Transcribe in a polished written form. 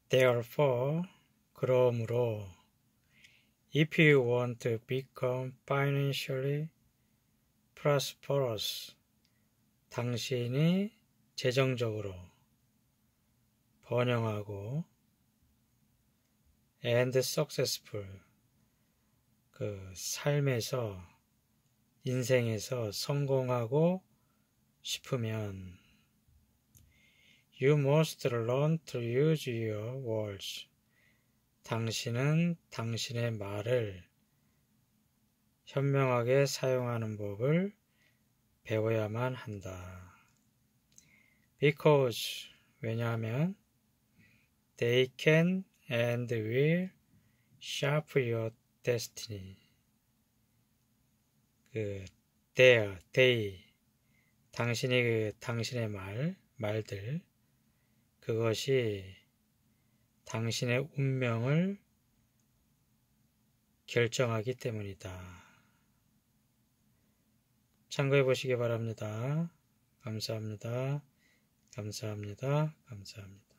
Therefore, 그러므로, if you want to become financially prosperous, 당신이 재정적으로 번영하고 and successful, 그 삶에서, 인생에서 성공하고 싶으면 You must learn to use your words. 당신은 당신의 말을 현명하게 사용하는 법을 배워야만 한다. Because, 왜냐하면 they can and will shape your destiny. they, 당신이 당신의 말들, 그것이 당신의 운명을 결정하기 때문이다. 참고해 보시기 바랍니다. 감사합니다. 감사합니다. 감사합니다.